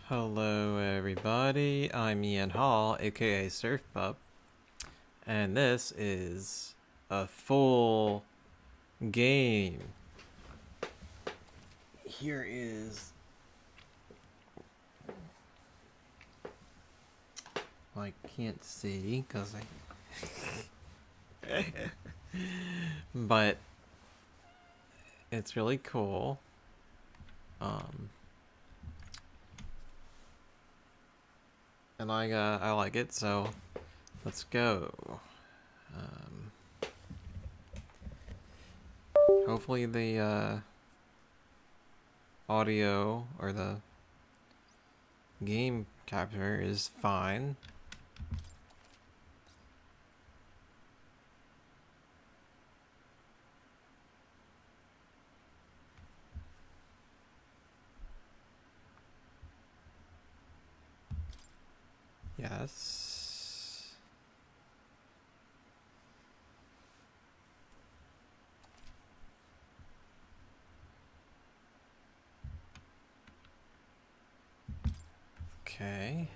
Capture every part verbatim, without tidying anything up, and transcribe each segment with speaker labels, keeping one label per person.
Speaker 1: Hello everybody, I'm Ian Hall, aka Surf Pup, and this is a full game. Here is, well, I can't see because I, but it's really cool. Um, and I uh, I like it, so let's go. Um, hopefully the uh, audio or the game capture is fine. Yes. Okay.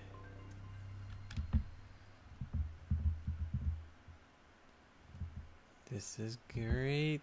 Speaker 1: This is great.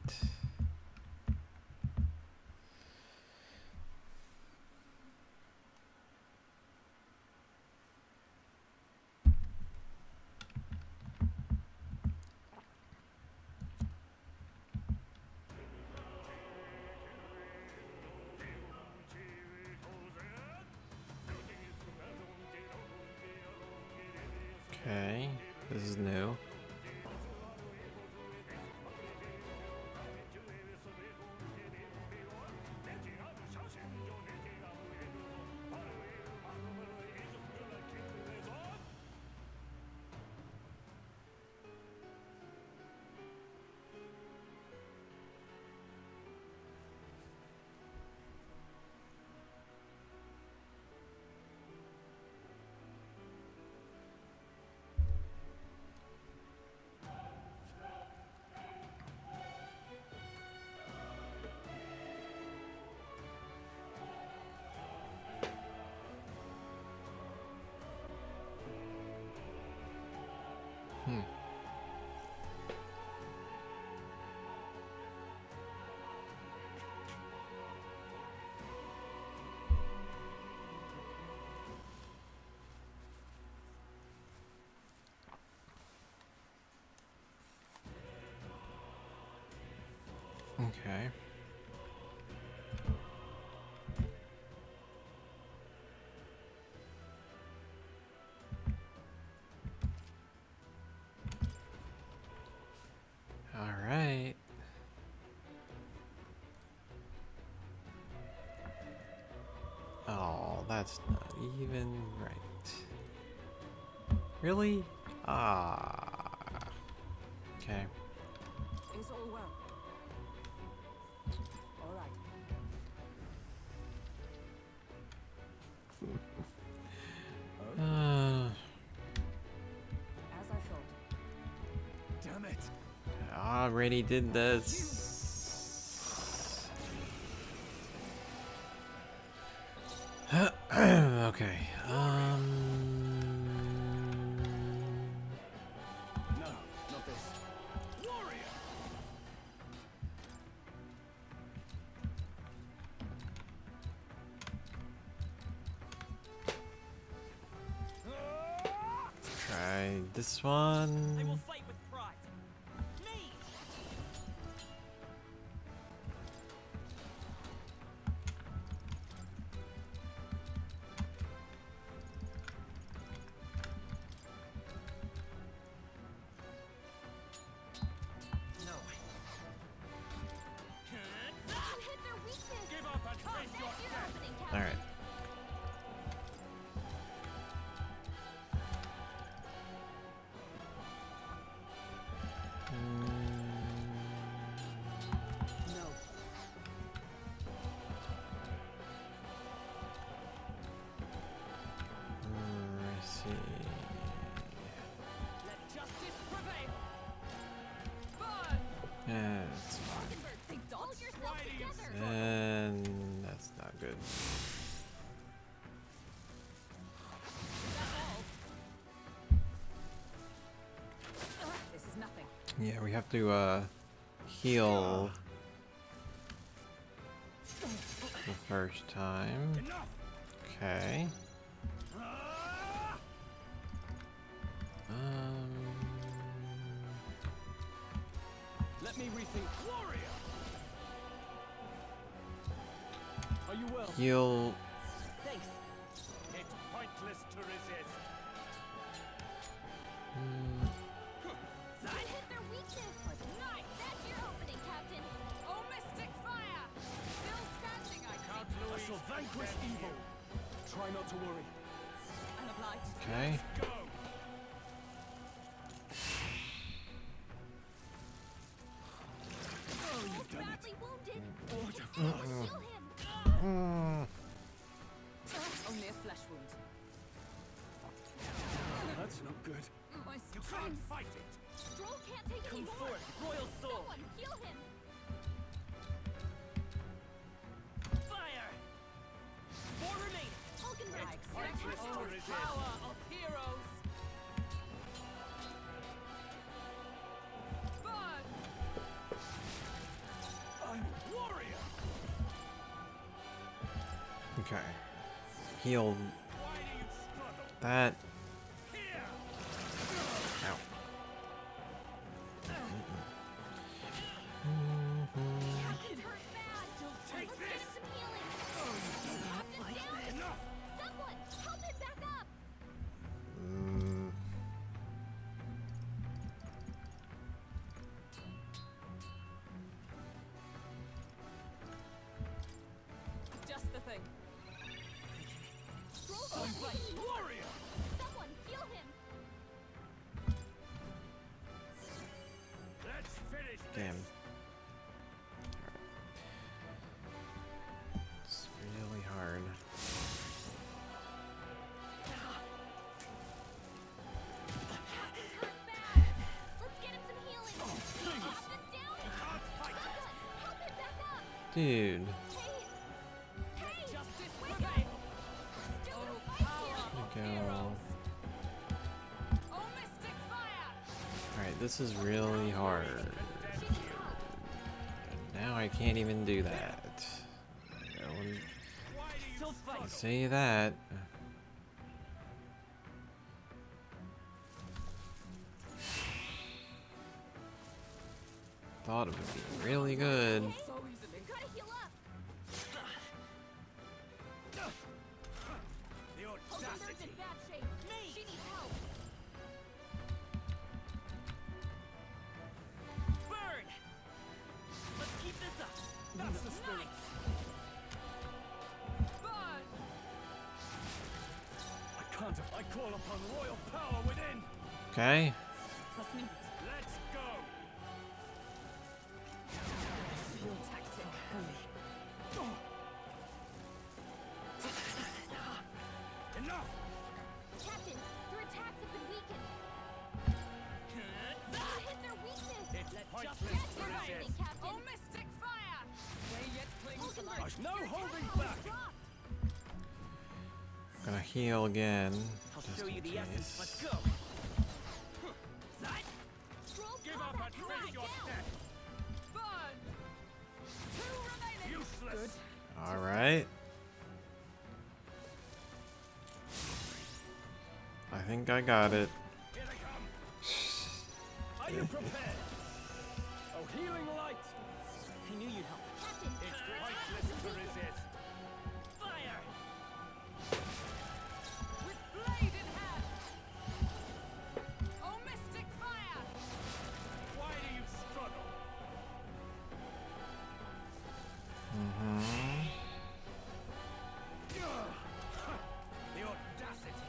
Speaker 1: Okay, this is new. Hmm. Okay. All right. Oh, that's not even right. Really? Ah. Okay.
Speaker 2: Is all well? All right.
Speaker 1: Uh,
Speaker 2: As I thought.
Speaker 3: Damn it!
Speaker 1: I already did this. Okay. Um.
Speaker 3: No, not this. Warrior!
Speaker 1: Try this
Speaker 4: I will
Speaker 1: one.
Speaker 4: fight with pride. Me! No.
Speaker 5: Hit their weakness.
Speaker 4: Give up and face your death.
Speaker 1: All right.
Speaker 2: No.
Speaker 1: Let's see.
Speaker 4: Let justice prevail. Burn!
Speaker 1: Yeah, that's fine.
Speaker 5: Hold yourself together.
Speaker 1: And that's not good. Yeah, we have to uh, heal the first time.
Speaker 3: Enough.
Speaker 1: Okay.
Speaker 3: Ah!
Speaker 1: Um,
Speaker 3: Let me rethink. Warrior. Are you well?
Speaker 1: heal.
Speaker 4: Thanks.
Speaker 3: It's pointless to resist.
Speaker 1: Mm,
Speaker 5: You hit their weakness. Nice. That's your opening, Captain.
Speaker 4: Oh, mystic fire! Still standing, I
Speaker 3: Count
Speaker 4: see.
Speaker 3: Louis. I shall vanquish evil. Try not to worry.
Speaker 4: And obliged.
Speaker 1: okay.
Speaker 3: Go. Oh, you've done it.
Speaker 5: Badly wounded.
Speaker 3: Order.
Speaker 5: Anyone heal him.
Speaker 1: Mm,
Speaker 4: Only a flesh wound.
Speaker 3: That's not good.
Speaker 4: My
Speaker 3: You can't fight it.
Speaker 5: Stroll can't take any
Speaker 4: Come
Speaker 5: more.
Speaker 4: forth, royal soul.
Speaker 5: Someone heal him.
Speaker 4: Fire! Four remain.
Speaker 5: Hulken
Speaker 4: I
Speaker 5: Rag.
Speaker 4: expect
Speaker 3: pointless to
Speaker 4: the
Speaker 3: resist.
Speaker 4: power of heroes. Burn!
Speaker 3: I'm warrior.
Speaker 1: okay. Heal
Speaker 3: Why do you struggle?
Speaker 1: that.
Speaker 3: Here.
Speaker 1: Ow.
Speaker 5: Captain's hurt bad.
Speaker 3: Take
Speaker 5: Let's get
Speaker 3: this.
Speaker 5: him some healing. Captain's down.
Speaker 3: Enough.
Speaker 5: Someone help him back up.
Speaker 1: Mm,
Speaker 4: Just the thing.
Speaker 5: Stroll
Speaker 3: I'm
Speaker 5: can't take any more.
Speaker 3: warrior.
Speaker 5: Someone heal him.
Speaker 3: Let's finish this.
Speaker 1: damn. It's really hard.
Speaker 5: Captain's hurt bad. Let's get him some healing. Captain's down.
Speaker 3: Can't fight it.
Speaker 5: Someone help him back up.
Speaker 1: Dude.
Speaker 5: Hey. Hey.
Speaker 4: Justice
Speaker 5: Wake
Speaker 4: prevail.
Speaker 5: Still
Speaker 4: Oh,
Speaker 5: gonna fight
Speaker 4: power
Speaker 5: here.
Speaker 4: of
Speaker 1: Go.
Speaker 4: heroes. Oh, mystic fire!
Speaker 1: Alright, this is really hard.
Speaker 5: She needs help.
Speaker 1: And now I can't even do that. I wouldn't
Speaker 3: Why do you
Speaker 4: Still fight.
Speaker 1: say that. Thought it would be really good.
Speaker 4: So easily.
Speaker 5: Gotta heal up.
Speaker 3: The
Speaker 5: Hulkenberg's
Speaker 3: audacity.
Speaker 5: in bad shape. She needs help.
Speaker 4: Burn! Let's keep this up.
Speaker 3: That's the spirit.
Speaker 4: Burn!
Speaker 3: I can't. I call upon royal power within.
Speaker 1: Okay.
Speaker 4: Trust me.
Speaker 3: Let's go.
Speaker 4: Real tactic.
Speaker 3: Enough.
Speaker 5: Captain, their attacks have been weakened. You hit their weakness.
Speaker 3: It's
Speaker 4: Let
Speaker 3: pointless
Speaker 4: justice
Speaker 3: to
Speaker 5: That's your
Speaker 4: prevail.
Speaker 5: opening, Captain.
Speaker 4: Oh, mystic fire! Way yet clings to
Speaker 5: Hulkenberg,
Speaker 4: life.
Speaker 3: No
Speaker 5: your
Speaker 3: holding
Speaker 5: attack power
Speaker 3: back.
Speaker 5: dropped.
Speaker 1: Gonna heal again.
Speaker 4: I'll
Speaker 1: just
Speaker 4: show you
Speaker 1: in
Speaker 4: the essence.
Speaker 1: case.
Speaker 4: Let's go. Side.
Speaker 5: Stroll's
Speaker 3: Give up
Speaker 5: combat
Speaker 3: and
Speaker 5: power
Speaker 3: face
Speaker 5: is
Speaker 3: your
Speaker 5: down.
Speaker 3: death.
Speaker 4: Burn! Two remaining.
Speaker 3: Useless.
Speaker 1: Alright. I think I got it.
Speaker 3: Here they come. Are you prepared? Oh, healing light.
Speaker 4: I knew you'd help.
Speaker 5: Captain,
Speaker 3: It's
Speaker 5: your attacks
Speaker 3: pointless
Speaker 5: have
Speaker 3: to
Speaker 5: been weakened.
Speaker 3: resist.
Speaker 4: Fire! With blade in hand. Oh, mystic fire!
Speaker 3: Why do you struggle?
Speaker 1: Mm-hmm.
Speaker 3: Ugh. The audacity.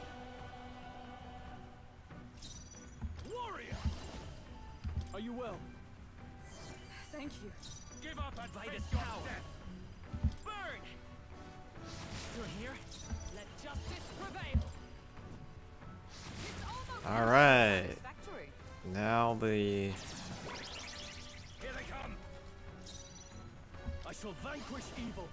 Speaker 3: Warrior. Are you well?
Speaker 4: Thank you.
Speaker 3: Give up and
Speaker 4: By
Speaker 3: face
Speaker 4: this
Speaker 3: your
Speaker 4: power.
Speaker 3: death.
Speaker 4: Burn! Still here? Let justice prevail. It's almost
Speaker 1: Alright.
Speaker 4: satisfactory.
Speaker 1: Now the
Speaker 3: Here they come. I shall vanquish evil.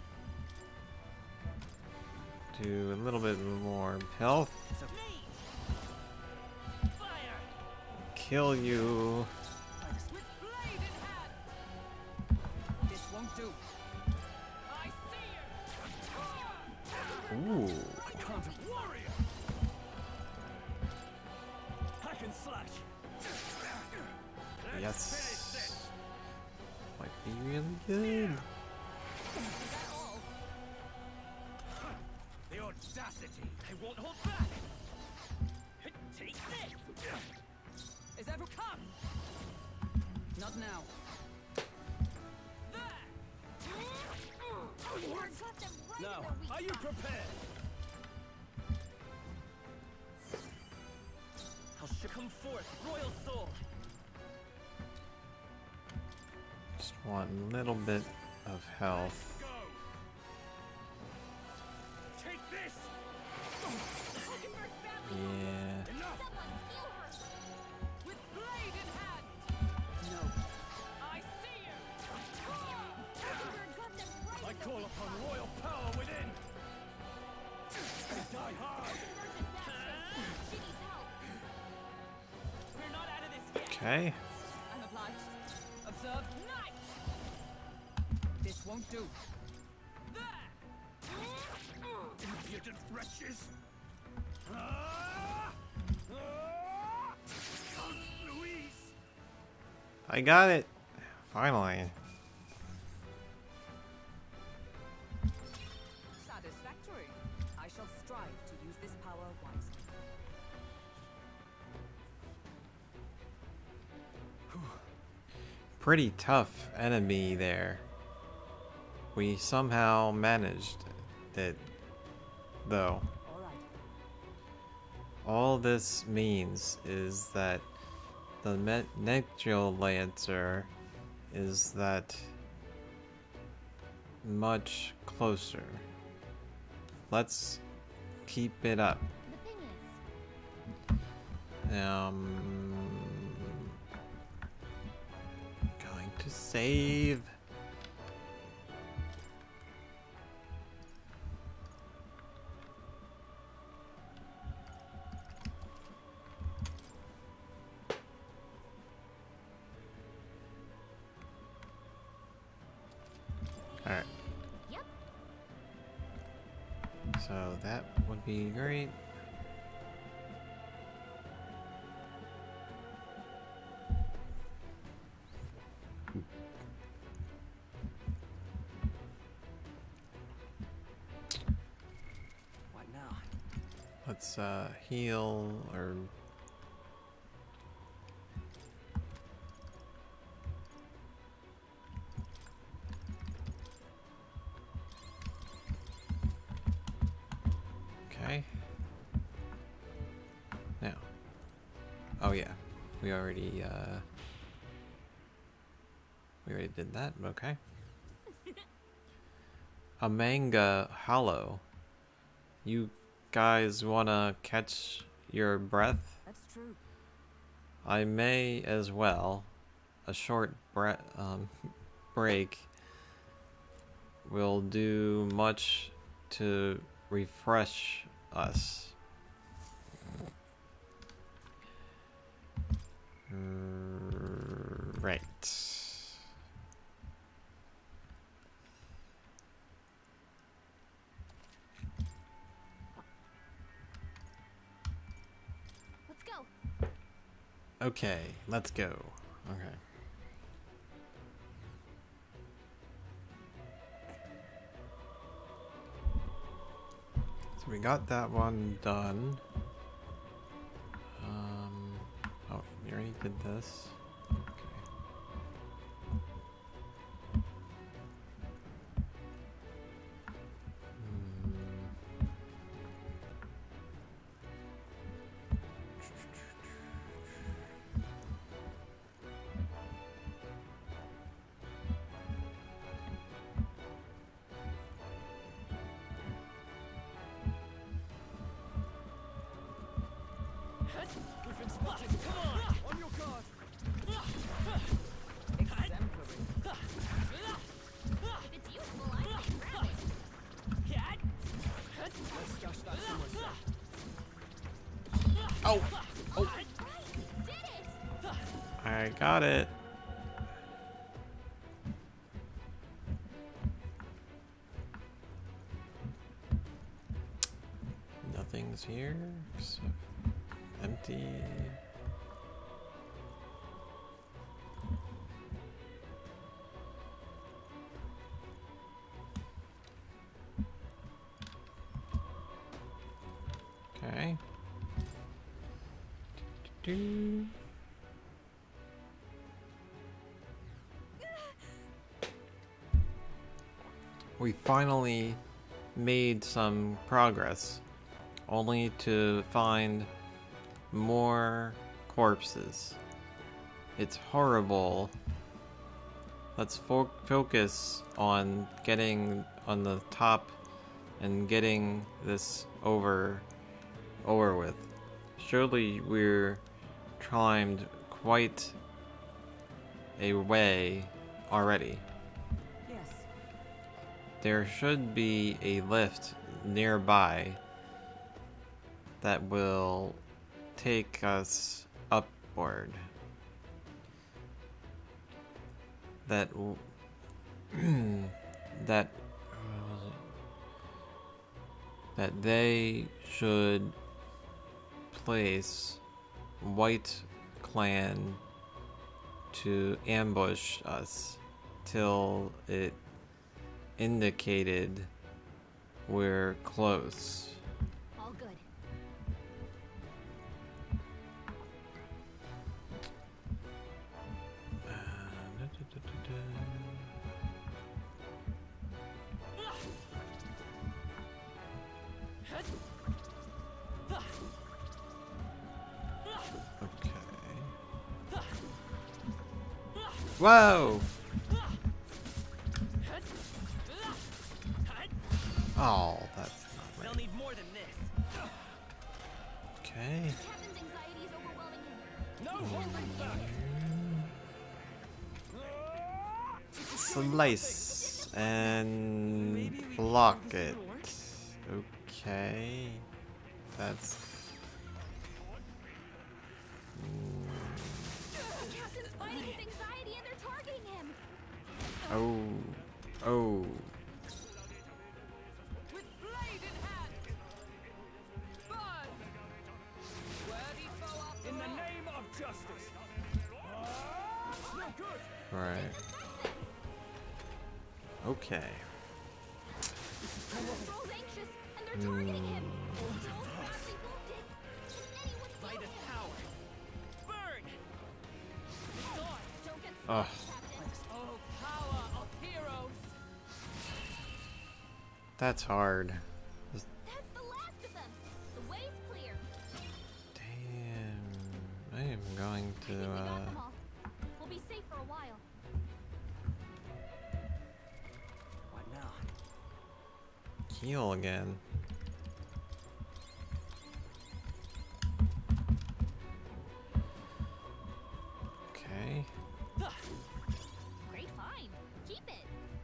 Speaker 1: do a little bit more health.
Speaker 4: So me. Fire!
Speaker 1: Kill you.
Speaker 4: By the
Speaker 1: Ooh.
Speaker 3: I can't a warrior. Hack and slash. Let's
Speaker 1: Yes.
Speaker 3: finish this.
Speaker 1: Might be really good.
Speaker 5: Is that all?
Speaker 3: The audacity. They won't hold back. Take this.
Speaker 2: Is ever come? Not now.
Speaker 5: We've got them right
Speaker 3: Now,
Speaker 5: in their weak
Speaker 3: are you
Speaker 5: spot.
Speaker 3: prepared? How should come forth, royal soul.
Speaker 1: Just one little bit of health.
Speaker 3: Go. Take this.
Speaker 5: Hockenberg's badly wounded.
Speaker 1: Yeah.
Speaker 3: Enough.
Speaker 5: Someone heal her.
Speaker 2: With blade in hand. No. I see you.
Speaker 5: Hockenberg got them right
Speaker 3: I
Speaker 5: in their
Speaker 3: call
Speaker 5: weak
Speaker 3: upon
Speaker 5: spot.
Speaker 3: royal power within. Die hard.
Speaker 5: Hockenberg's in bad shape. She needs help.
Speaker 2: We're not out of this yet.
Speaker 1: Okay.
Speaker 2: I'm obliged. Observe night. This won't do. There.
Speaker 3: Impudent wretches. Ah! Ah! Count Louise.
Speaker 1: I got it. Finally.
Speaker 2: Satisfactory. I shall strive to use this power wisely.
Speaker 1: Pretty tough enemy there. We somehow managed it, though.
Speaker 2: All right.
Speaker 1: All this means is that the Me- Necrolancer is that much closer. Let's keep it up.
Speaker 5: The thing is,
Speaker 1: Um, going to save. All right.
Speaker 5: yep.
Speaker 1: So that would be great.
Speaker 2: What now?
Speaker 1: Let's uh, heal or okay. Now, oh yeah, we already uh, we already did that. Okay. A manga hollow. You guys wanna catch your breath?
Speaker 2: That's true.
Speaker 1: I may as well. A short bre um, break will do much to refresh us. Right.
Speaker 5: Let's go.
Speaker 1: Okay, let's go. Okay. So we got that one done. Um, oh, we already did this. Okay.
Speaker 3: We've been spotted. Come on. On your guard.
Speaker 2: Exemplary.
Speaker 5: If it's useful, I can grab it.
Speaker 3: Let's stash that somewhere safe.
Speaker 1: Oh,
Speaker 5: All right, did it.
Speaker 1: I got it. nothing's here. So empty. Okay. Do-do-do. We finally made some progress, only to find more corpses. It's horrible. Let's fo focus on getting on the top and getting this over over with. Surely we're climbed quite a way already.
Speaker 2: Yes.
Speaker 1: There should be a lift nearby that will take us upward. That w that that they should place White Clan to ambush us till it indicated we're close.
Speaker 5: All good.
Speaker 1: Uh, da, da, da, da, da. Okay. Whoa! Oh, that's not
Speaker 2: They'll
Speaker 1: right.
Speaker 2: need more than this.
Speaker 1: Okay.
Speaker 5: Captain's anxiety is overwhelming him.
Speaker 3: No holding back.
Speaker 1: Slice and block it. Okay. That's.
Speaker 5: The captain's fighting his anxiety and they're targeting him.
Speaker 1: Oh. Oh.
Speaker 2: With blade in hand. Burn. Worthy foe after
Speaker 3: In the
Speaker 2: all.
Speaker 3: name of justice. No good.
Speaker 1: Right. Okay.
Speaker 5: The troll's anxious and they're targeting him. He's also badly wounded. Can anyone
Speaker 2: By
Speaker 5: heal
Speaker 2: this
Speaker 5: him?
Speaker 2: power. Burn. Sword.
Speaker 5: Don't get
Speaker 1: Ugh.
Speaker 5: scared, Captain.
Speaker 2: Oh, power of heroes.
Speaker 1: That's hard.
Speaker 5: That's the last of them. The way's clear.
Speaker 1: Damn. I am going
Speaker 5: I
Speaker 1: to,
Speaker 5: think we got
Speaker 1: uh.
Speaker 5: them all. We'll be safe for a while.
Speaker 2: What now?
Speaker 1: heal again. Okay.
Speaker 5: Great find. Keep it.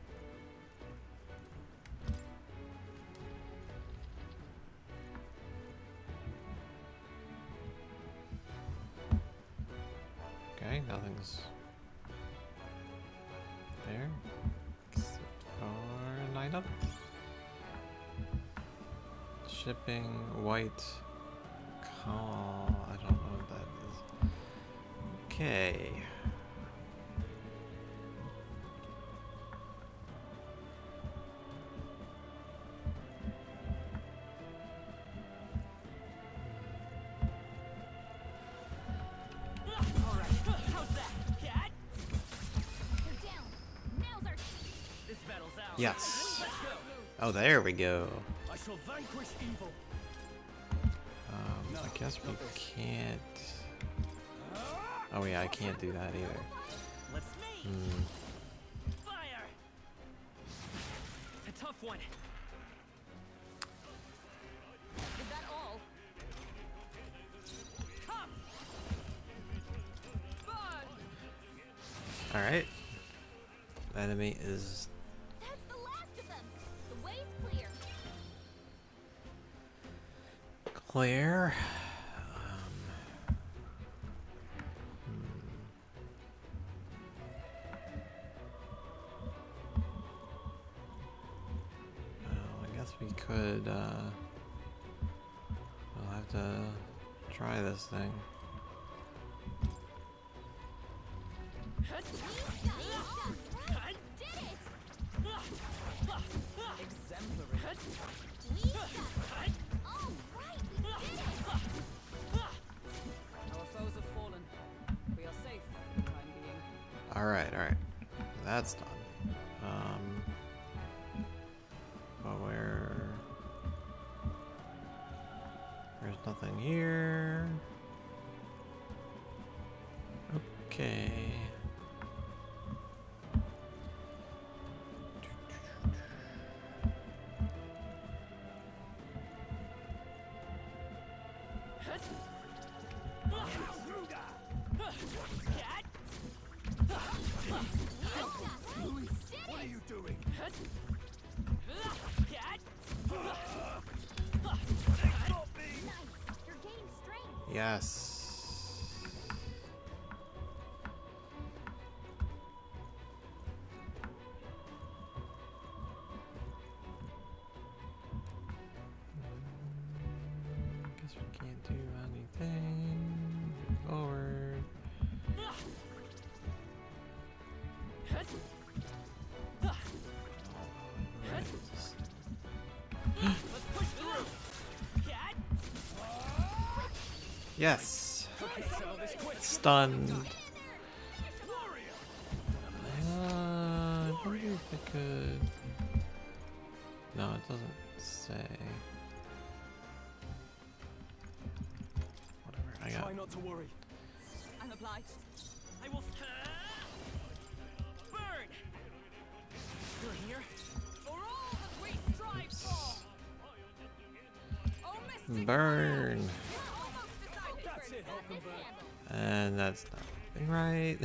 Speaker 1: Okay, nothing's there. Except for light up. Shipping white call. I don't know what that is. Okay.
Speaker 2: Alright, how's that? Cat?
Speaker 5: They're down. Now's our
Speaker 2: This battle's ours.
Speaker 1: Yes.
Speaker 2: Let's go.
Speaker 1: Oh, there we go.
Speaker 3: I shall vanquish evil.
Speaker 1: Um, I guess we can't. Oh yeah, I can't do that either.
Speaker 2: Let's meet.
Speaker 1: Hmm.
Speaker 2: Fire. A tough one. Is that all? Come. Burn.
Speaker 1: All right. Enemy is
Speaker 5: That's the last of them. The way's clear.
Speaker 1: clear. Um, hmm. Well, I guess we could. Uh, have to try this thing.
Speaker 2: Our foes have fallen. We are safe for the time being.
Speaker 1: Alright, alright. That's done. Um, but where... There's nothing here. Okay.
Speaker 3: What are you doing?
Speaker 5: You're gaining strength.
Speaker 1: Yes. Guess we can't do anything. Move forward. Yes. Stunned. Uh, I wonder if I could. No, it doesn't say. Whatever. I got.
Speaker 3: Try not to worry.
Speaker 2: I'm obliged. I will burn. You're here.
Speaker 4: For all that we strive for. Oh, Mystic
Speaker 1: Burn.
Speaker 4: almost decided.
Speaker 3: That's it, Hulkenberg.
Speaker 1: And that's not looking right.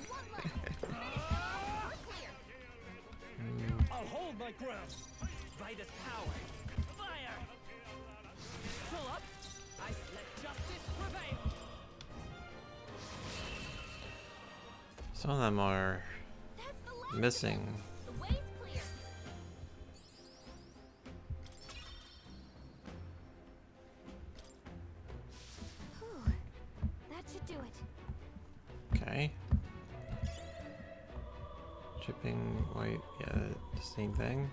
Speaker 1: Hmm.
Speaker 3: I'll hold my ground.
Speaker 2: Vitus power. Fire. Still up. I let justice prevail.
Speaker 1: Some of them are
Speaker 5: That's the last of
Speaker 1: missing.
Speaker 5: them. The way's clear. Whew. That should do it.
Speaker 1: Okay. Chipping white, yeah, the same thing.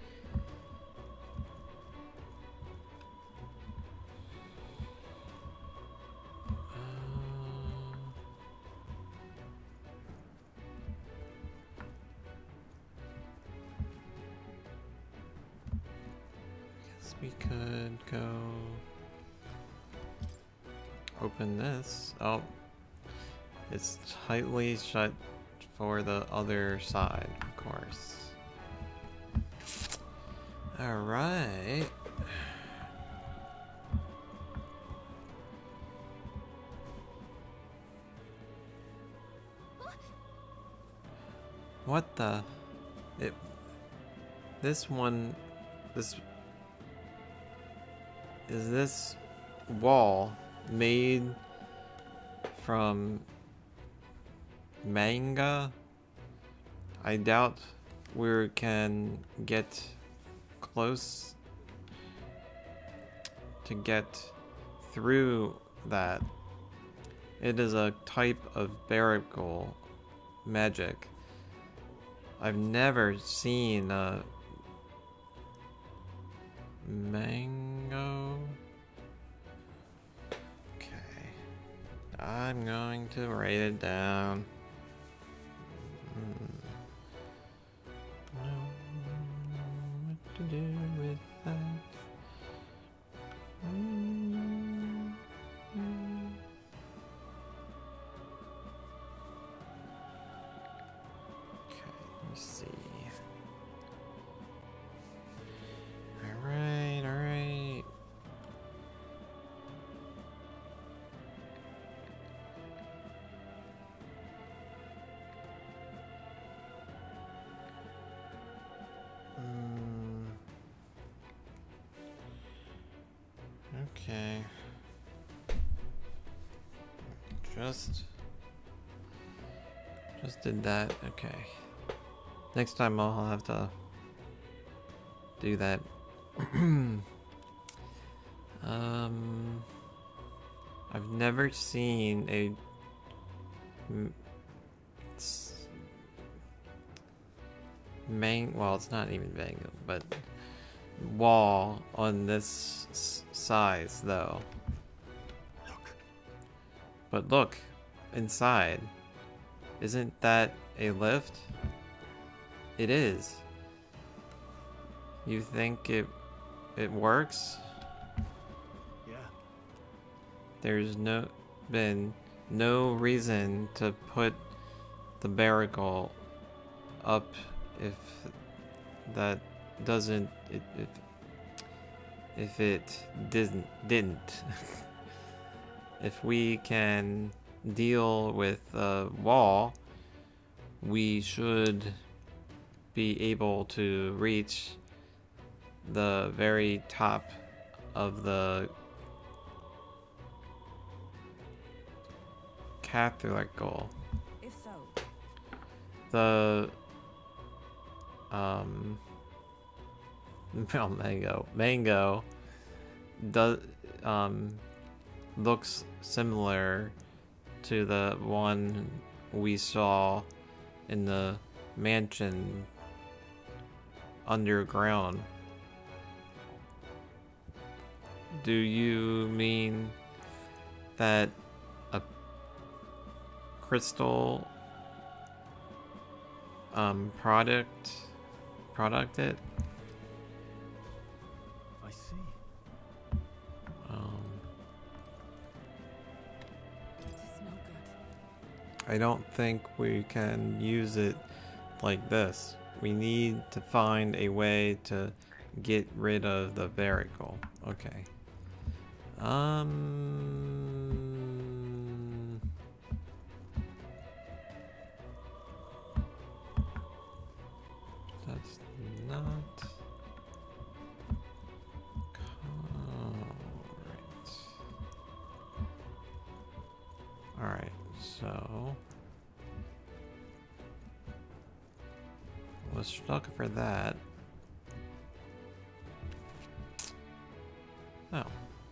Speaker 1: Uh, guess we could go open this. Oh. It's tightly shut for the other side, of course. Alright. What the? It. This one. This. Is this wall made from manga? I doubt we can get close to get through that. It is a type of barricle magic. I've never seen a mango. Okay. I'm going to write it down. Hmm. I don't know what to do with that. Mm, mm. Okay, let me see. Alright, alright. Mm. Okay. Just just did that. Okay. Next time I'll have to do that. um I've never seen a m- s- mang well, it's not even mango, but wall on this s size though.
Speaker 3: Look.
Speaker 1: But look inside. Isn't that a lift? It is. You think it it works?
Speaker 3: Yeah.
Speaker 1: There's no been no reason to put the barnacle up if that doesn't it, if if it didn't didn't if we can deal with a wall, we should be able to reach the very top of the cathedral.
Speaker 2: If so,
Speaker 1: The um well, mango mango does um looks similar to the one we saw in the mansion underground. Do you mean that a crystal um product product it?
Speaker 3: I see.
Speaker 1: Um
Speaker 2: it is no good.
Speaker 1: I don't think we can use it like this. We need to find a way to get rid of the barnacle. Okay. Um. That's not correct. All right. So let's look for that. Oh.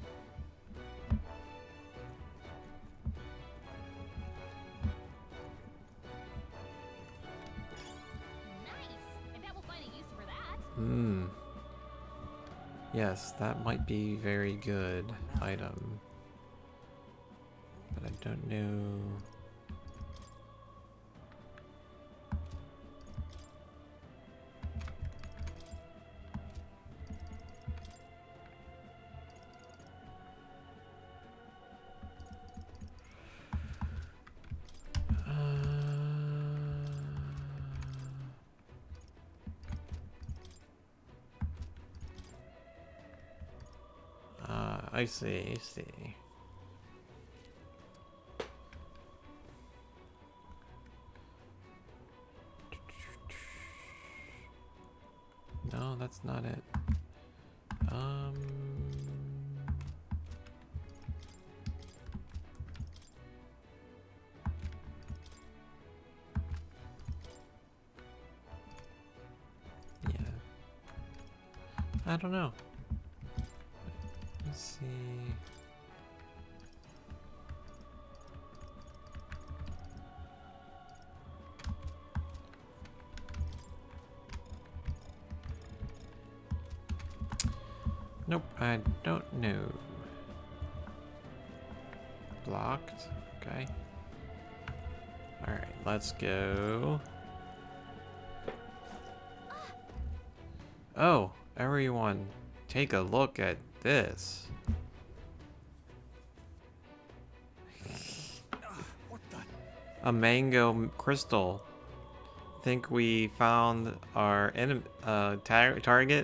Speaker 5: Nice. I bet we'll find a use for that.
Speaker 1: Hmm. Yes, that might be very good item. But I don't know. Uh, I see, I see. No, that's not it. Um. Yeah. I don't know. Let's see. Nope, I don't know. Blocked. Okay. Alright, let's go. Oh, everyone, take a look at this.
Speaker 3: What the?
Speaker 1: A mango crystal. Think we found our enemy, uh, tar target?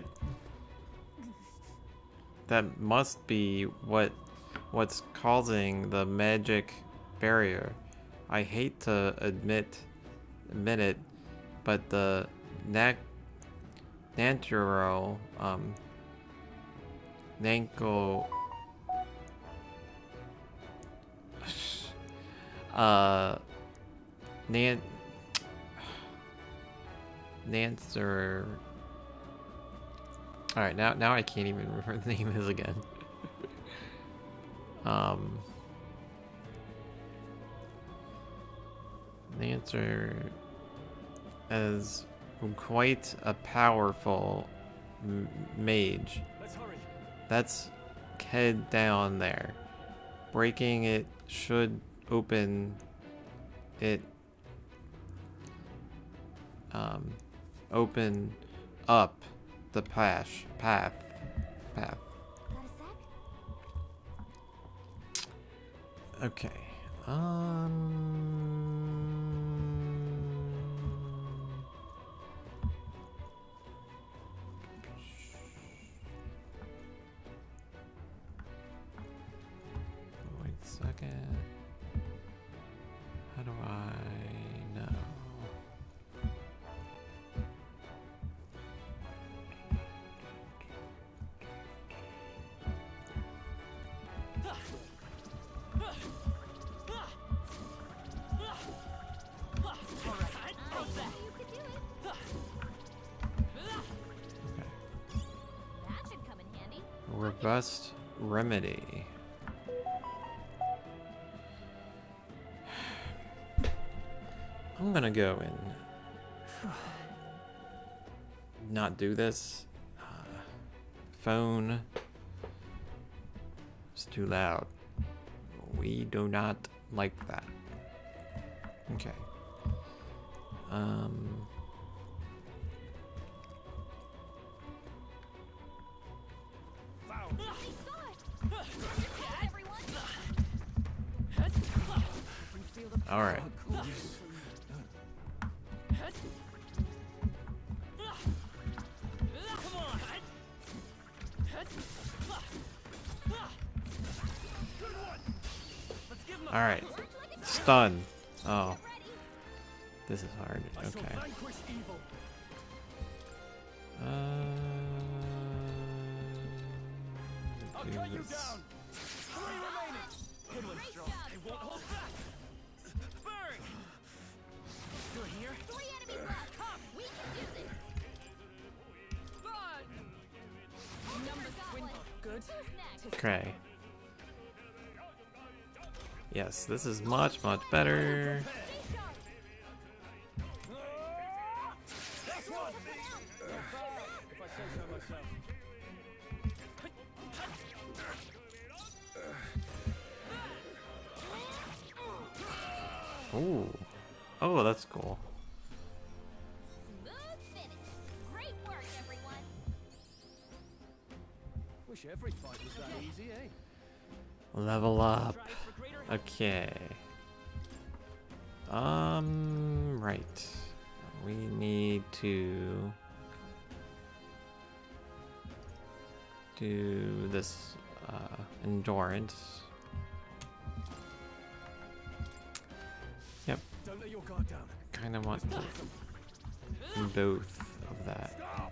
Speaker 1: That must be what what's causing the magic barrier. I hate to admit admit it, but the nat natural um Nanko uh Nan Nancer. Alright, now now I can't even remember the name is again. um Dancer is quite a powerful m mage.
Speaker 3: Let's hurry.
Speaker 1: Let's head down there. Breaking it should open it. Um, open up the path. Path. Path.
Speaker 5: Got a sec?
Speaker 1: Okay. Um. Wait a second. How do I know?
Speaker 5: You could do it.
Speaker 1: Okay.
Speaker 5: That should come in handy.
Speaker 1: Robust remedy. I'm gonna go and not do this. Uh, phone. It's too loud. We do not like that. Okay. Um.
Speaker 3: Found.
Speaker 5: They saw us. Yes, everyone.
Speaker 2: Feel the
Speaker 1: All right.
Speaker 3: Come on. Good one. Let's give him a
Speaker 1: All right. Stun. Oh, this is hard.
Speaker 3: I shall
Speaker 1: Okay.
Speaker 3: vanquish evil.
Speaker 1: Uh,
Speaker 3: I'll
Speaker 1: do
Speaker 3: cut you
Speaker 1: this.
Speaker 3: down. Three remaining. Good one, strong. They won't hold back. Burn. Still here?
Speaker 5: Three enemies left. Come, we can do this.
Speaker 2: Bud.
Speaker 5: Number one.
Speaker 2: Good.
Speaker 5: Who's next?
Speaker 1: Okay. Yes, this is much, much better.
Speaker 5: Stay sharp.
Speaker 3: That's one.
Speaker 5: Check it out.
Speaker 3: If I say so myself.
Speaker 1: Ooh. Oh, that's cool.
Speaker 5: Smooth finish. Great work, everyone.
Speaker 3: Wish every fight was that easy, eh?
Speaker 1: Level up.
Speaker 3: Strive for greater heights.
Speaker 1: Okay. Um, right. We need to do this uh, endurance. Yep,
Speaker 3: Don't let your guard down.
Speaker 1: kind of want to both of that.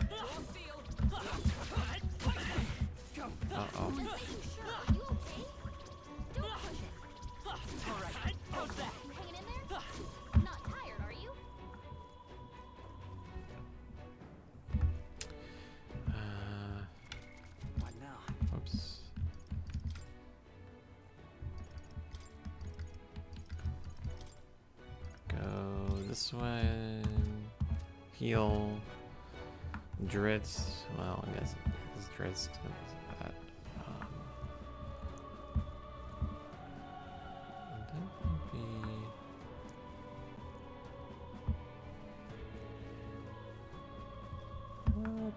Speaker 1: Uh oh.
Speaker 5: Sure, you okay? Don't push it.
Speaker 3: Alright. How's that?
Speaker 5: You hanging in there? Not tired, are you?
Speaker 1: Uh,
Speaker 3: What now?
Speaker 1: oops. Go this way. Heal. Dritz. Well, I guess it's Dritz to that. Um, and that would be. What?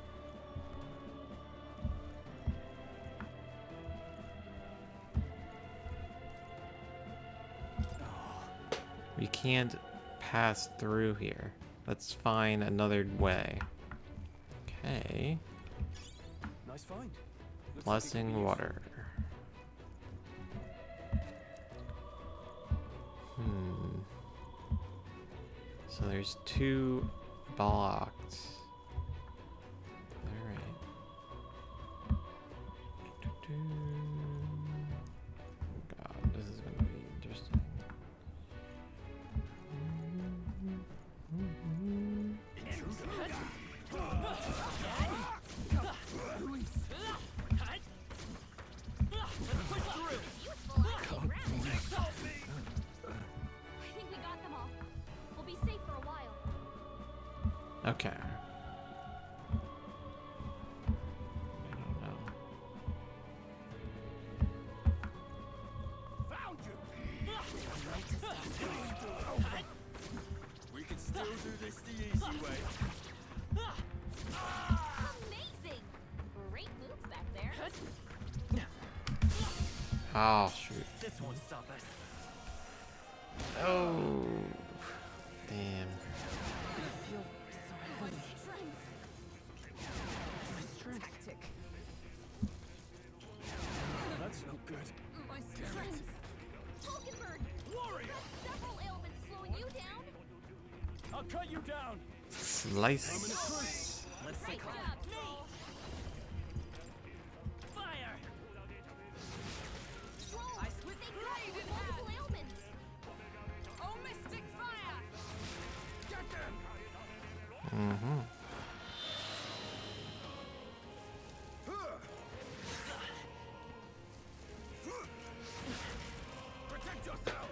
Speaker 1: We can't pass through here. Let's find another way. Okay.
Speaker 3: Nice find. Looks like it could be
Speaker 1: Blessing
Speaker 3: useful.
Speaker 1: water. Hmm. So there's two blocked. Alright. God, this is gonna be interesting.
Speaker 5: Useful, aren't they, Brad? I think we got them all.
Speaker 1: Okay. I don't know.
Speaker 3: Found you. We can still do this the easy way.
Speaker 5: Amazing! Great moves back there.
Speaker 1: Oh shoot.
Speaker 3: This won't stop us.
Speaker 1: Oh. Damn.
Speaker 2: Tactic.
Speaker 3: That's no good.
Speaker 5: My strength. Hulkenberg,
Speaker 3: Warrior!
Speaker 5: several ailments slowing you down.
Speaker 3: I'll cut you down.
Speaker 1: Slice.
Speaker 3: Let's
Speaker 5: Great
Speaker 3: take off.
Speaker 5: job, Troll.
Speaker 3: Fire!
Speaker 5: Troll,
Speaker 2: I switched
Speaker 5: they
Speaker 2: blade
Speaker 5: got
Speaker 2: in
Speaker 5: multiple
Speaker 2: hand.
Speaker 5: ailments.
Speaker 2: Oh, mystic fire!
Speaker 3: Get them!
Speaker 1: Mm-hmm.
Speaker 3: Protect yourself!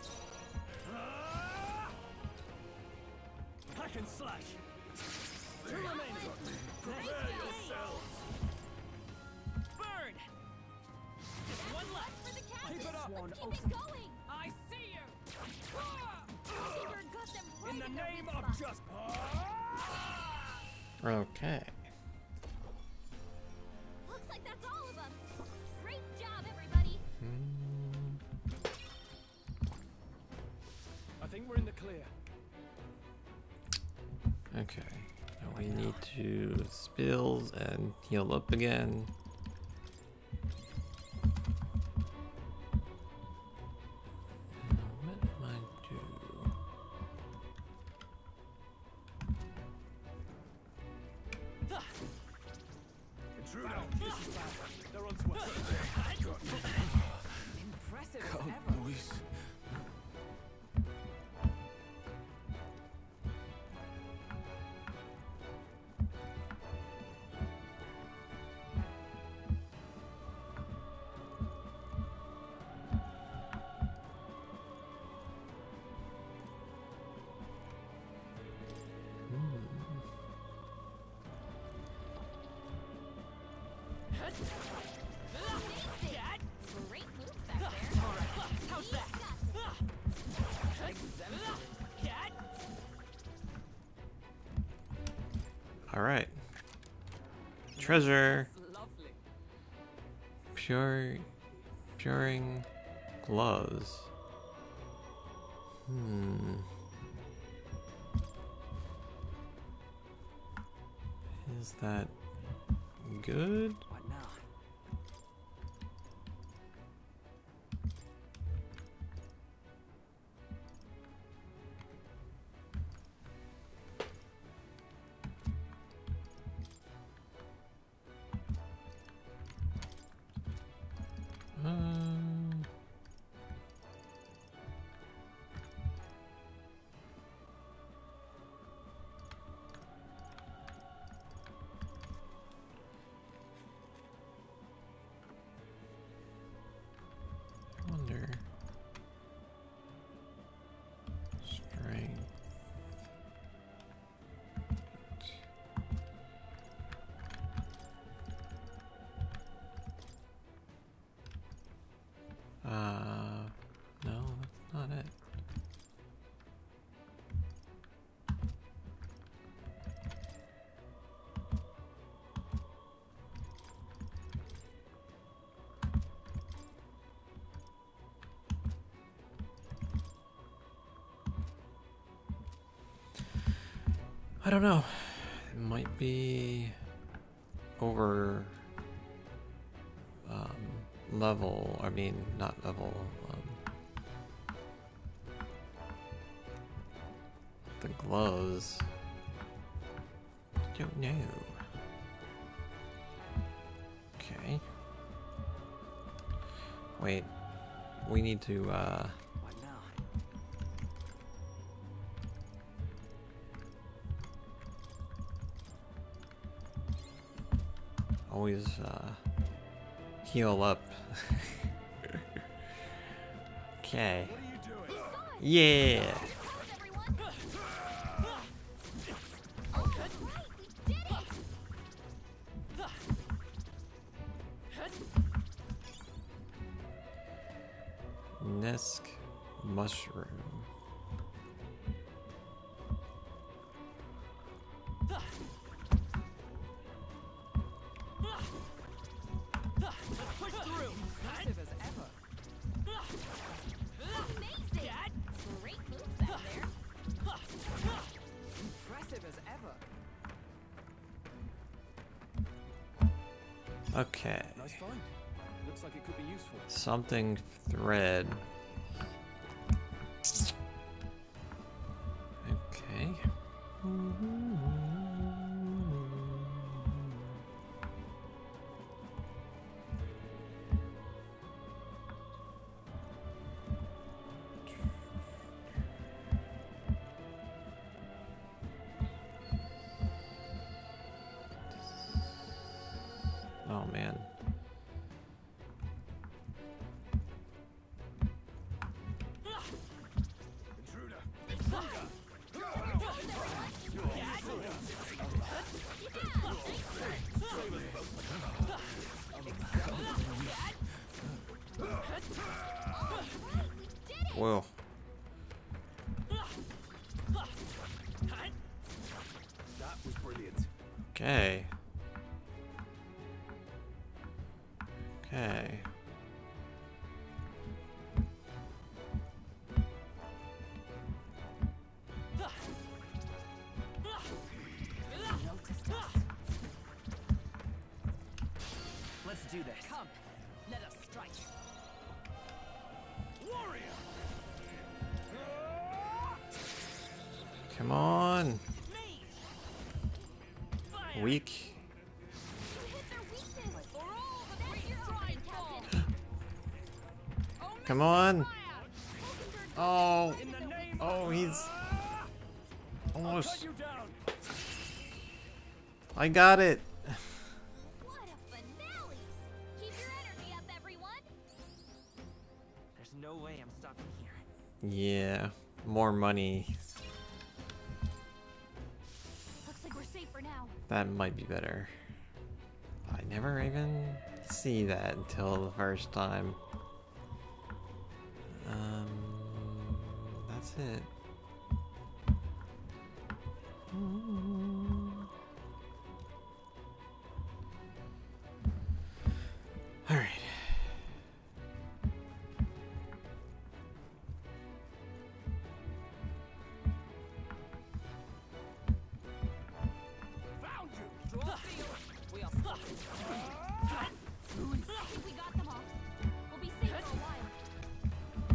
Speaker 3: Hack and slash! Two remaining! Prepare yourselves! Burn! Just one left!
Speaker 5: For the captain.
Speaker 3: Keep it up!
Speaker 5: Let's keep it going.
Speaker 2: I see you!
Speaker 5: Hulkenberg got them right
Speaker 3: In the
Speaker 5: in their
Speaker 3: name
Speaker 5: weak
Speaker 3: of
Speaker 5: spot.
Speaker 3: just...
Speaker 1: Okay.
Speaker 5: Looks like that's all of them. Great job, everybody.
Speaker 1: Mm.
Speaker 3: I think we're in the clear.
Speaker 1: Okay. Now we need to spills and heal up again. Now, what am I do?
Speaker 3: Intruder! This is bad. They're on to us.
Speaker 2: Impressive as ever.
Speaker 3: Boys.
Speaker 5: Great moves back there.
Speaker 3: How's
Speaker 5: He's
Speaker 3: that?
Speaker 5: got
Speaker 1: All right. Treasure.
Speaker 2: Lovely.
Speaker 1: Pure, puring gloves. Hmm. Is that good?
Speaker 2: What now?
Speaker 1: Um. I wonder. Strength. Uh, no, that's not it. I don't know. It might be over um, level. I mean, not level. Um, the gloves. Don't know. Okay. Wait. We need to. Uh,
Speaker 2: What now?
Speaker 1: always uh, heal up. Okay.
Speaker 3: What are you doing?
Speaker 1: Yeah.
Speaker 5: How's everyone?
Speaker 1: Nisk mushroom.
Speaker 3: Push through.
Speaker 2: Impressive as ever.
Speaker 5: Amazing! Great moves back there.
Speaker 2: Impressive as ever.
Speaker 1: Okay.
Speaker 3: Nice find. Looks like it could be useful.
Speaker 1: Something thread. Okay. Oh man. Whoa.
Speaker 3: That was brilliant.
Speaker 1: Okay. Okay.
Speaker 2: Noticed us.
Speaker 3: Let's do this.
Speaker 2: Come, let us strike.
Speaker 3: Warrior.
Speaker 1: Come on.
Speaker 3: Fire.
Speaker 1: Weak.
Speaker 5: You hit their weakness.
Speaker 2: For all the
Speaker 5: That's
Speaker 2: great
Speaker 5: your
Speaker 2: stride
Speaker 5: opening,
Speaker 2: fall.
Speaker 5: Captain.
Speaker 2: Oh,
Speaker 1: Come on.
Speaker 2: fire.
Speaker 1: Oh.
Speaker 3: In the name
Speaker 1: Oh, he's
Speaker 3: Cut
Speaker 1: almost.
Speaker 3: you down.
Speaker 1: I got it.
Speaker 5: What a finale! Keep your energy up, everyone.
Speaker 3: There's no way I'm stopping here.
Speaker 1: Yeah. More money.
Speaker 5: Looks like we're safe for now.
Speaker 1: That might be better. I never even see that until the first time. Um, that's it. All right.
Speaker 3: Found you.
Speaker 2: Draw steel. We are stuck.
Speaker 5: I think we got them all. We'll be safe for a while.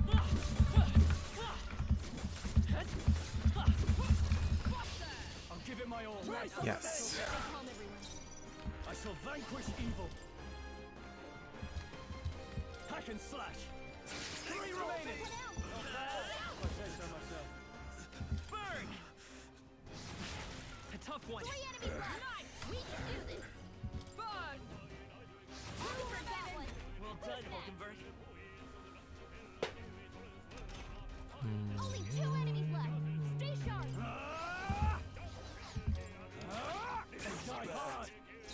Speaker 3: I'll give it my all. Right.
Speaker 1: Yes.
Speaker 5: Calm everyone.
Speaker 3: I shall vanquish evil. Hack and slash. Three remaining. Not bad, if I say so myself. Burn. A tough one.
Speaker 5: Three enemies left. We can do this.
Speaker 2: Burn.
Speaker 5: I'll convert that one.
Speaker 3: Well done, Vulcanverse.
Speaker 5: Only two enemies left. Stay sharp.
Speaker 3: Die hard.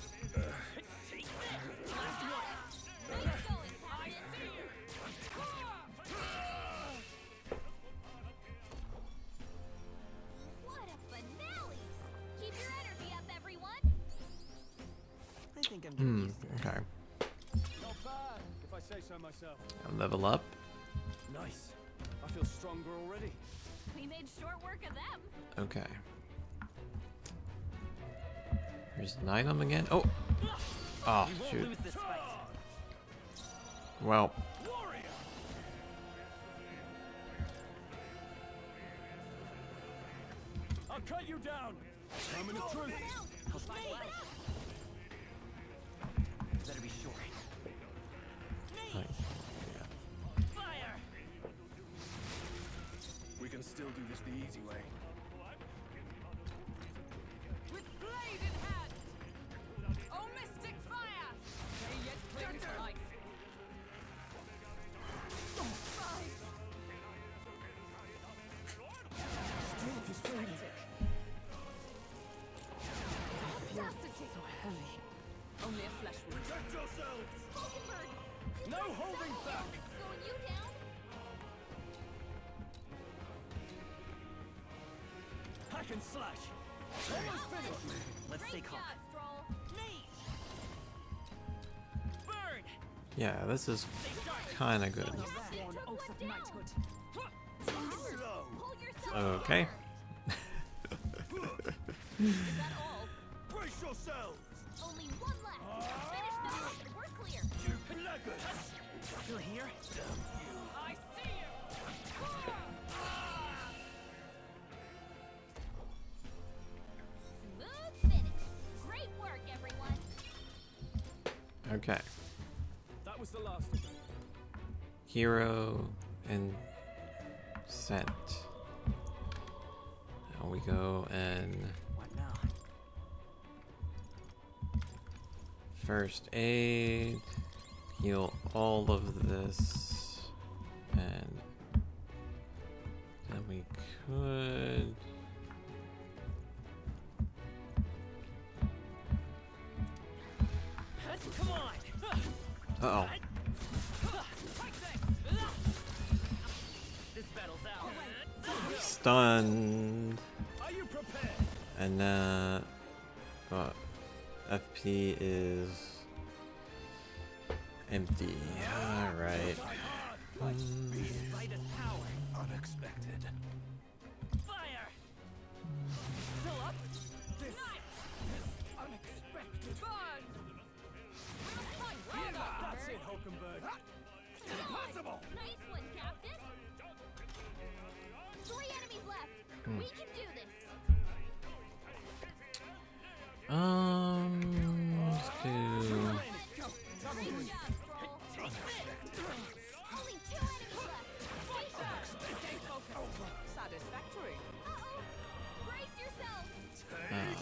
Speaker 5: Nice going, Captain. What a finale! Keep your energy up, everyone.
Speaker 3: I think I'm
Speaker 1: Hmm. Okay.
Speaker 3: Not bad, if I say so myself.
Speaker 1: I'll level up.
Speaker 3: Nice. I feel stronger already.
Speaker 5: We made short work of them.
Speaker 1: Okay. Here's an item again. Oh. Oh
Speaker 3: We won't
Speaker 1: shoot.
Speaker 3: lose this fight.
Speaker 1: Well.
Speaker 3: Warrior. I'll cut you down. Moment of truth. I'll fight well. Better be sure.
Speaker 1: Like,
Speaker 3: Fire. We can still do this the easy way.
Speaker 2: With blade in hand. Oh, mystic fire. They yet cling to life.
Speaker 3: Strength is fading.
Speaker 2: Audacity. So heavy. Only a flesh wound.
Speaker 3: Protect yourselves.
Speaker 5: Vulcanberg,
Speaker 3: No holding back.
Speaker 5: slowing you down.
Speaker 3: can slash. Almost finished. Let's stay
Speaker 5: Great
Speaker 3: calm.
Speaker 5: job, Stroll.
Speaker 3: Neat. Burn.
Speaker 1: Yeah, this is kind of good.
Speaker 5: Captain took one down.
Speaker 3: Slow.
Speaker 5: Pull yourself
Speaker 1: Okay.
Speaker 5: together. Is that all?
Speaker 3: Brace yourselves.
Speaker 5: Only one left. Finish them off. We're clear.
Speaker 3: You blackguards. Still here?
Speaker 2: I see you.
Speaker 5: Smooth finish. Great work, everyone.
Speaker 1: Okay.
Speaker 3: That was the last of them.
Speaker 1: Hero and sent. Now we go and
Speaker 3: What now?
Speaker 1: first aid, heal all of this, and then we could.
Speaker 3: Come on.
Speaker 1: Uh oh.
Speaker 3: This battle's out.
Speaker 1: Stunned.
Speaker 3: Are you prepared?
Speaker 1: And uh, uh F P is empty. Alright.
Speaker 3: Lightest power. Unexpected. Fire. Still up? This is unexpected.
Speaker 2: Burn.
Speaker 3: That's it, Hulkenberg. Impossible.
Speaker 5: Nice one, Captain. Three enemies left. We can do this.
Speaker 1: Um, let's do.
Speaker 5: Great job, Stroll. Only two enemies left. Stay sharp.
Speaker 2: Stay focused. Satisfactory.
Speaker 5: Uh-oh. Brace yourself.
Speaker 1: Um,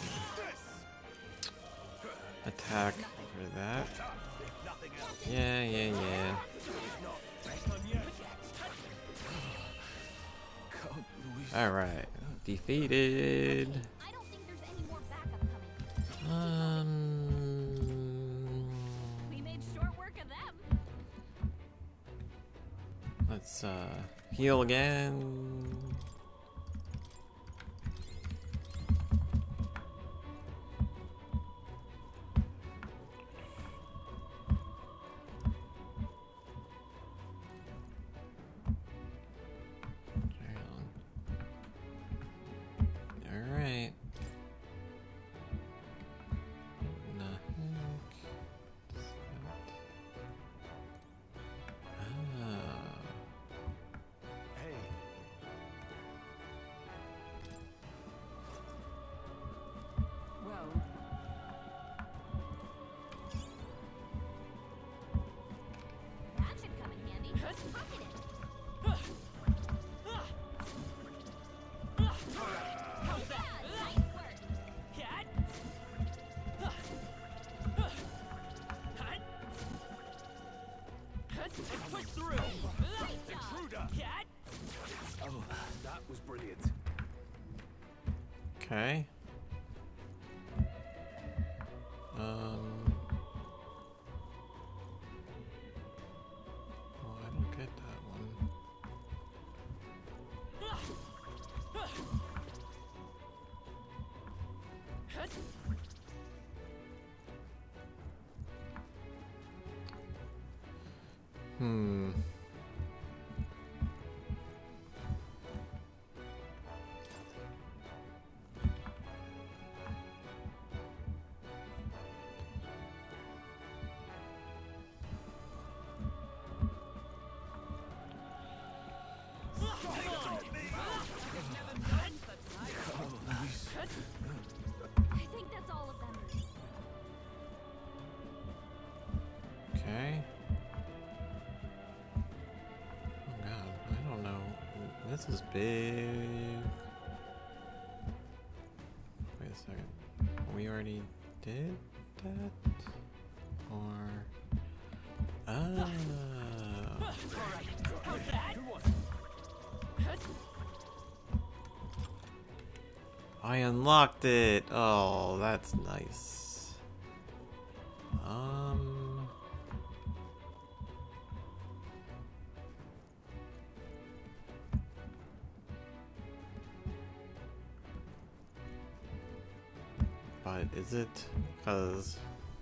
Speaker 1: attack for that. Yeah, yeah, yeah. Alright. Defeated.
Speaker 5: I don't think there's any more backup coming.
Speaker 1: Um.
Speaker 5: We made short work of them.
Speaker 1: Let's uh heal again. Alright.
Speaker 3: Hey.
Speaker 2: Well,
Speaker 5: That should come in handy. Pocket it.
Speaker 3: How's that?
Speaker 5: Yeah, nice work.
Speaker 3: Cat. Let's push through.
Speaker 5: Great job.
Speaker 3: Intruder. Cat. Oh, that was brilliant.
Speaker 1: Okay. Um. Oh, I don't get that one. Hmm.
Speaker 5: I think that's all of them.
Speaker 1: Okay. Oh god, I don't know. This is big. Wait a second. We already did that? Or. Oh.
Speaker 3: How's that?
Speaker 1: I unlocked it. Oh, that's nice. Um. is it? Because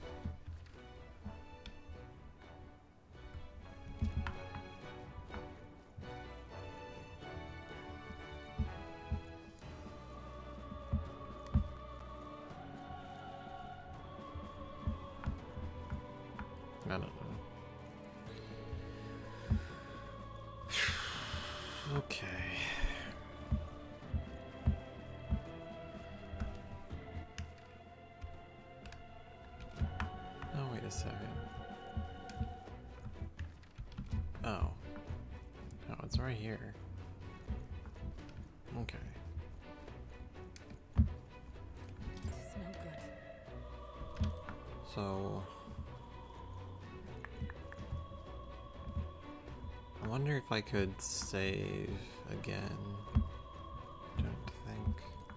Speaker 1: I don't know. Okay. Oh, wait a second. Oh. Oh, it's right here. Okay.
Speaker 2: This is no good.
Speaker 1: So I wonder if I could save again. Don't think.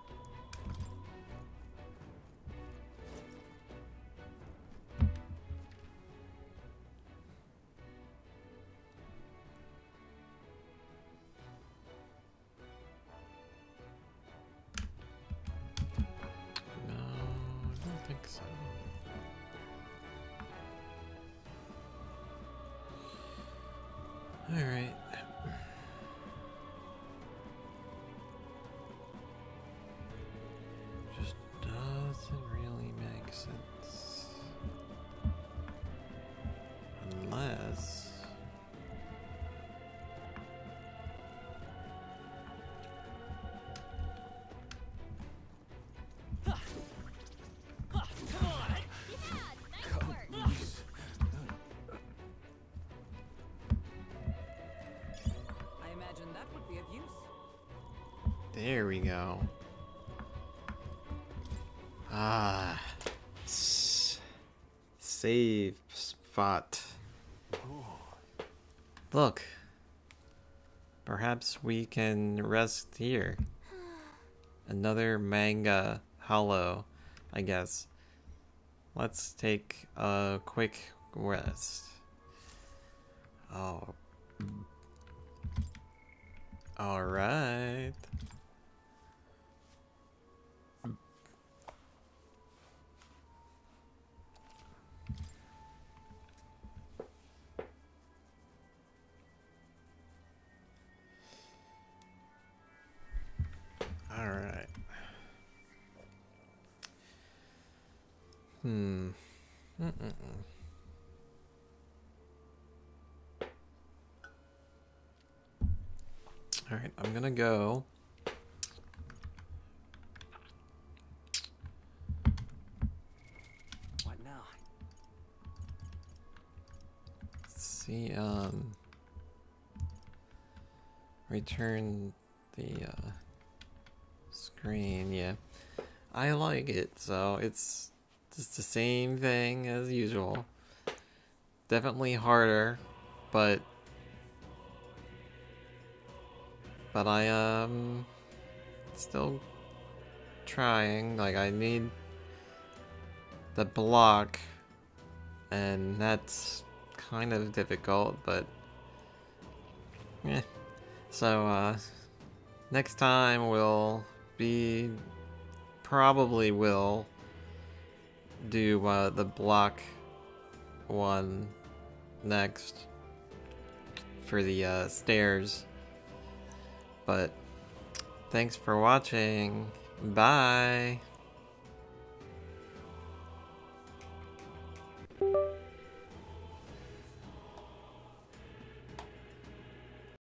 Speaker 1: No, I don't think so. All right. Just doesn't really make sense. Unless
Speaker 3: Come on!
Speaker 5: Yeah, nice work.
Speaker 2: I imagine that would be of use.
Speaker 1: there we go. Ah, S save spot. Look, perhaps we can rest here. Another manga hollow, I guess. Let's take a quick rest. Oh. All right. All right. Hmm. Mm-mm-mm. All right, I'm gonna go.
Speaker 3: What now?
Speaker 1: See, um, return the uh, screen. Yeah, I like it. So it's just the same thing as usual. Definitely harder, but but I um still trying. Like I need the block, and that's kind of difficult, but yeah. So uh next time we'll be probably will do uh the block one next for the uh stairs. But thanks for watching. Bye.